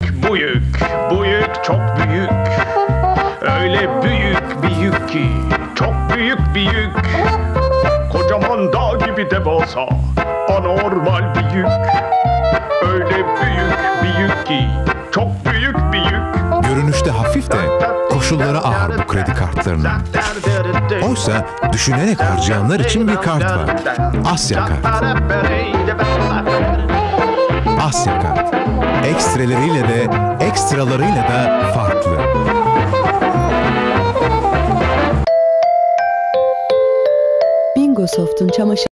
bu yük, bu yük çok büyük. Öyle büyük bir yük ki, çok büyük bir yük. Kocaman dağ gibi devasa, anormal bir yük. Öyle büyük bir yük ki, çok büyük bir yük. Görünüşte hafif de koşulları ağır bu kredi kartlarının. Oysa düşünerek harcayanlar için bir kart var. Asya Kart. Asya Kart. Ekstreleriyle de ekstralarıyla da farklı. Bingo Soft'un çamaşır